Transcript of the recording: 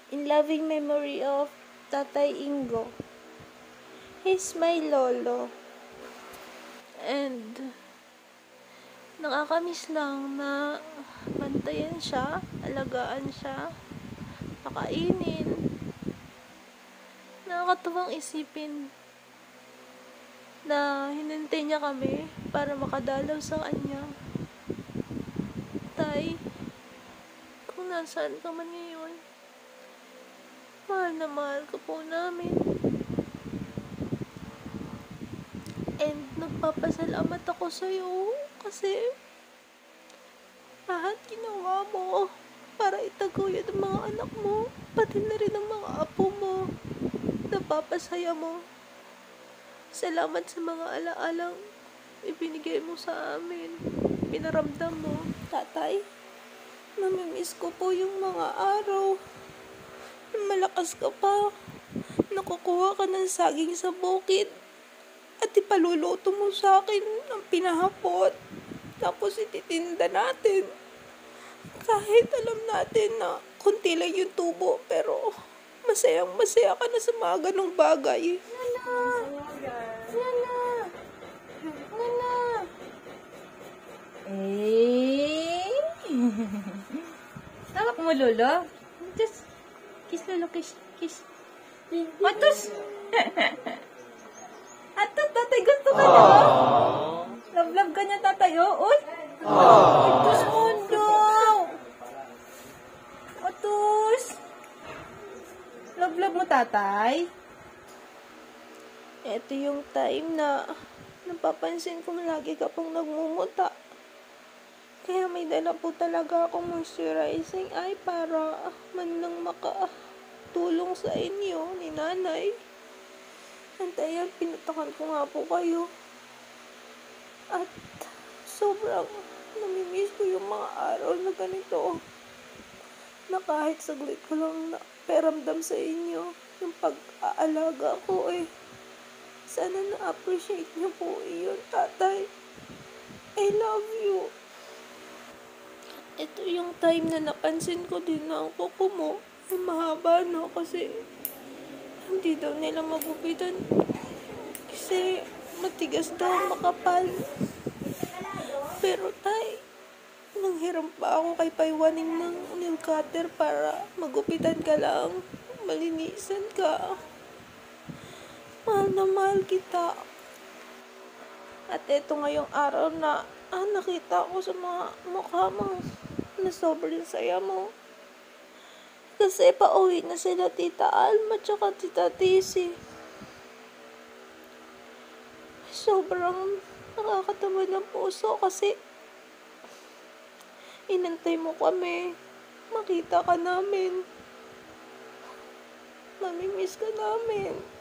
In loving memory of Tatay Ingo. He's my lolo. And nakakamiss lang na bantayan siya, alagaan siya, pakainin. Nakakatuwang isipin na hinintay niya kami para makadalaw sa kanya. Tay, kung nasaan ka man ngayon, mahal na mahal ka po namin. And nagpapasalamat ako sa'yo kasi lahat ginawa mo para itaguyod ang mga anak mo, pati na rin ang mga apo mo. Napapasaya mo. Salamat sa mga alaalang ibinigay mo sa amin. Pinaramdam mo. Tatay, namimiss ko po yung mga araw. Malakas ka pa. Nakukuha ka ng saging sa bukid. At ipaluluto mo sa akin ng pinahapot. Tapos ititinda natin. Kahit alam natin na kunti lang yung tubo, pero masayang masaya ka na sa mga ganong bagay. Nana! Eh? Tawag mo, Lolo? Just kiss, Lolo, kiss. Atos! Atos, tatay, gusto ka niya? Love ka niya, tatay, oh? Uy! Atos, mundo! Atos! Love mo, tatay? Ito yung time na napapansin ko lagi ka pang nagmumuta. Kaya may dala po talaga akong moisturizing eye para man lang makatulong sa inyo ni nanay. Antayan, pinutakan ko nga po kayo. At sobrang namimiss ko yung mga araw na ganito. Na kahit saglit ko lang naparamdam sa inyo yung pag-aalaga ko eh. Sana na-appreciate niyo po iyon, tatay. I love you. Ito yung time na napansin ko din na ang kuko mo ay mahaba, no? Kasi hindi daw nila magupitan. Kasi matigas daw, makapal. Pero tay, nanghiram pa ako kay paiwaning ng nail cutter para magupitan ka lang. Malinisan ka. Mahal na mahal kita. At eto ngayong araw na nakita ko sa mga mukha mo na sobrang saya mo. Kasi pauwi na sila Tita Alma tsaka Tita Tisi. Sobrang nakakatawa ng puso kasi inantay mo kami. Makita ka namin. Mamimiss ka namin.